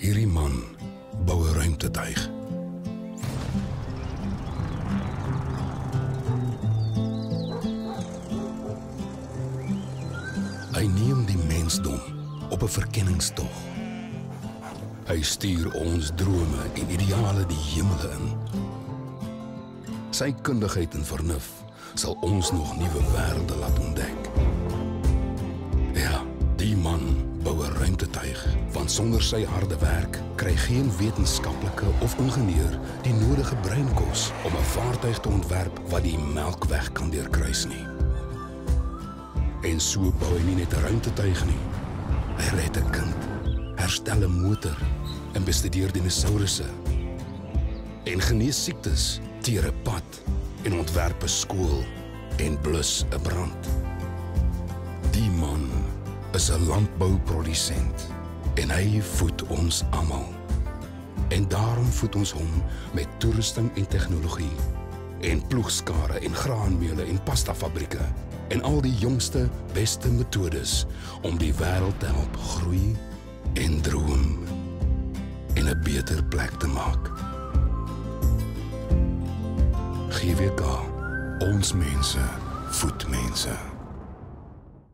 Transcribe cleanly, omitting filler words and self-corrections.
Hierdie man bou 'n ruimtetuig. Hy neem die mensdom op 'n verkenningstog. Hy stuur ons drome en ideale die hemele in. Sy kundigheid en vernuf sal ons nog nuwe wêrelde laat ontdek. Ja, die man bou 'n ruimtetuig, want sonder sy harde werk kry geen wetenskaplike of ingenieur die nodige breinkos om 'n vaartuig te ontwerp wat die Melkweg kan deurkruis nie. En so bou hy nie net 'n ruimtetuig nie. Hy red 'n kind, herstel 'n motor en bestudeer dinosourusse. En genees siektes, teer 'n pad en ontwerp 'n skool en blus 'n brand. Die man is 'n landbouprodusent en hy voed ons almal. En daarom voed ons hom met toerusting en tegnologie en ploegskare en graanmeule en pastafabrieke en al die jongste, beste metodes om die wêreld te help groei en droom en 'n beter plek te maak. GWK, ons mense voed mense.